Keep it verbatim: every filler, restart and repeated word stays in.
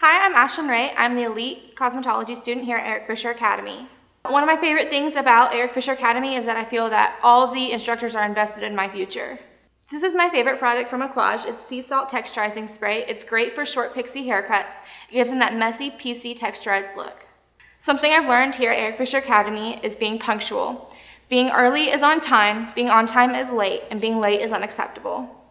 Hi, I'm Ashlyn Rae. I'm the elite cosmetology student here at Eric Fisher Academy. One of my favorite things about Eric Fisher Academy is that I feel that all of the instructors are invested in my future. This is my favorite product from Aquage. It's sea salt texturizing spray. It's great for short pixie haircuts. It gives them that messy, piecey, texturized look. Something I've learned here at Eric Fisher Academy is being punctual. Being early is on time, being on time is late, and being late is unacceptable.